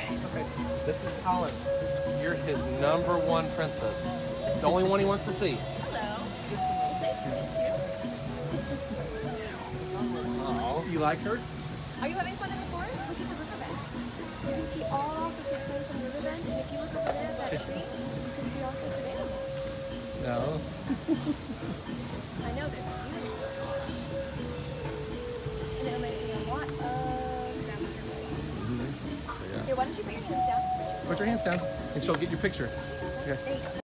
Okay. This is Colin. You're his #1 princess. The only one he wants to see. Hello. It's nice to meet you. Oh, you like her? Are you having fun in the forest? Look at the riverbed. You can see all sorts of plants on the riverbed, and if you look over there at that tree, you can see all sorts of animals. No. I know they're beautiful. And it reminds me a lot of Grandma Germaine. Yeah. Here, why don't you put your hands down? Put your hands down, and she'll get your picture. There you go.